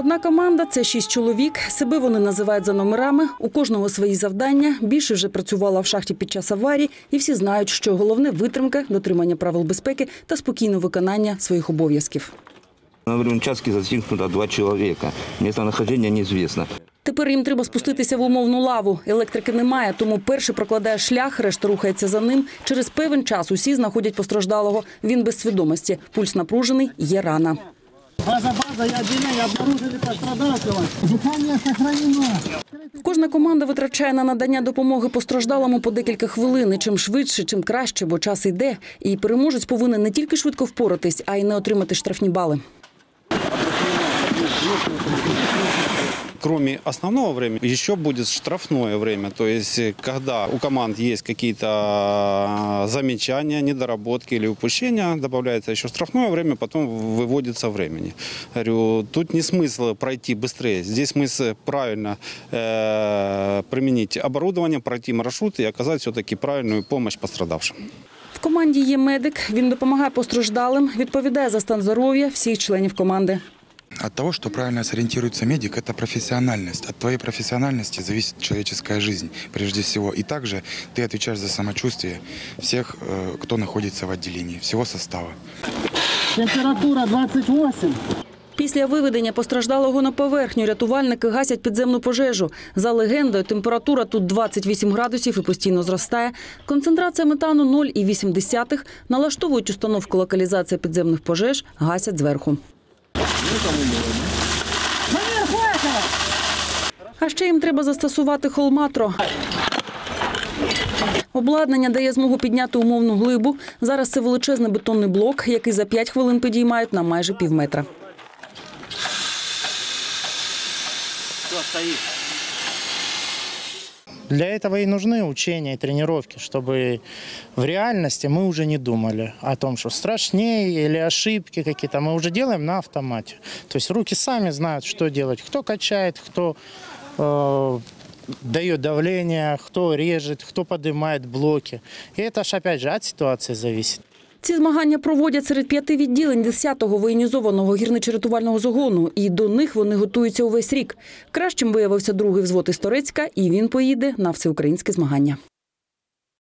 Одна команда – це 6 чоловік. Себе вони називають за номерами. У кожного свої завдання. Більше вже працювала в шахті під час аварії. І всі знають, що головне – витримка, дотримання правил безпеки та спокійне виконання своїх обов'язків. На время участке замкнуто 2 человека. Местонахождение неизвестно. Тепер їм треба спуститися в умовну лаву. Електрики немає, тому перший прокладає шлях, решта рухається за ним. Через певний час усі знаходять постраждалого. Він без свідомості. Пульс напружений, є рана. База, я отделение, обнаружили пострадавшего. Дыхание сохранено. Кожна команда витрачає на надання допомоги постраждалому по декілька хвилин. І чим швидше, чим краще, бо час йде. І переможець повинен не тільки швидко впоратись, а й не отримати штрафні бали. Кроме основного времени, еще будет штрафное время. То есть, когда у команд есть какие-то замечания, недоработки или упущения, добавляется еще штрафное время, потом выводится времени. Говорю, тут не смысл пройти быстрее. Здесь смысл правильно применить оборудование, пройти маршрут и оказать все-таки правильную помощь пострадавшим. В команді є медик. Він допомагає постраждалим, відповідає за стан здоров'я всіх членів команди. От того, что правильно сориентируется медик, это профессиональность. От твоей профессиональности зависит человеческая жизнь, прежде всего. И также ты отвечаешь за самочувствие всех, кто находится в отделении, всего состава. Температура 28. Після виведення постраждалого на поверхню рятувальники гасять підземну пожежу. За легендою, температура тут 28 градусів і постійно зростає. Концентрація метану 0,8. Налаштовують установку локалізації підземних пожеж, гасять зверху. А ще їм треба застосувати холматро. Обладнання дає змогу підняти умовну глибу. Зараз це величезний бетонний блок, який за 5 хвилин підіймають на майже півметра. Для этого и нужны учения и тренировки, чтобы в реальности мы уже не думали о том, что страшнее или ошибки какие-то. Мы уже делаем на автомате. То есть руки сами знают, что делать. Кто качает, кто дает давление, кто режет, кто поднимает блоки. И это ж опять же от ситуации зависит. Ці змагання проводять серед 5 відділень 10-го воєнізованого гірничо-рятувального загону. І до них вони готуються увесь рік. Кращим виявився другий взвод із Торецька, і він поїде на всеукраїнські змагання.